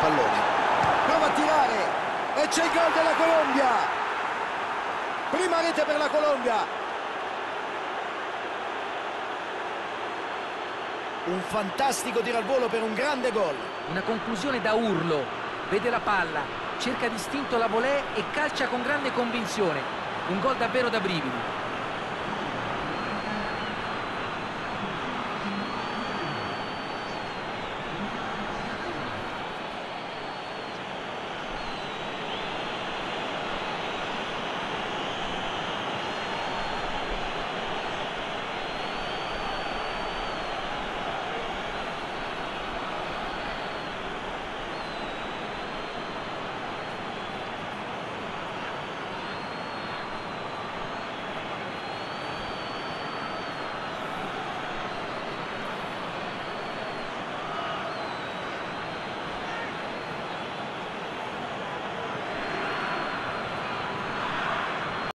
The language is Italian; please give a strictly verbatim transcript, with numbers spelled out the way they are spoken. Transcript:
pallone. Prova a tirare e c'è il gol della Colombia. Prima rete per la Colombia. Un fantastico tiro al volo per un grande gol. Una conclusione da urlo. Vede la palla, cerca distinto la volée e calcia con grande convinzione. Un gol davvero da brividi.